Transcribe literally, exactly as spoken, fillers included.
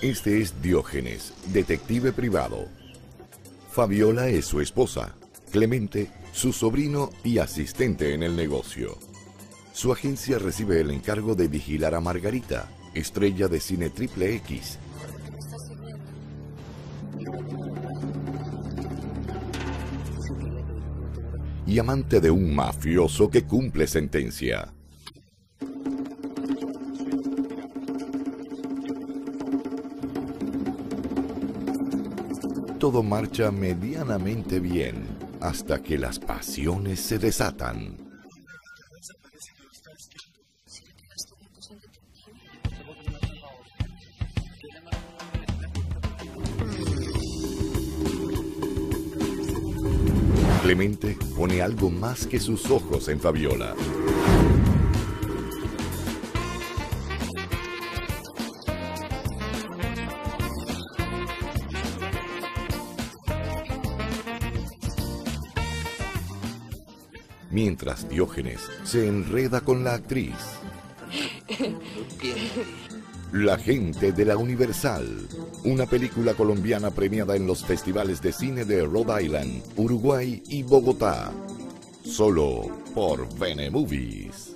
Este es Diógenes, detective privado. Fabiola es su esposa, Clemente, su sobrino y asistente en el negocio. Su agencia recibe el encargo de vigilar a Margarita, estrella de cine triple X. Y amante de un mafioso que cumple sentencia. Todo marcha medianamente bien, hasta que las pasiones se desatan. Clemente pone algo más que sus ojos en Fabiola. Mientras Diógenes se enreda con la actriz. La gente de la Universal, una película colombiana premiada en los festivales de cine de Rhode Island, Uruguay y Bogotá. Solo por Venemovies.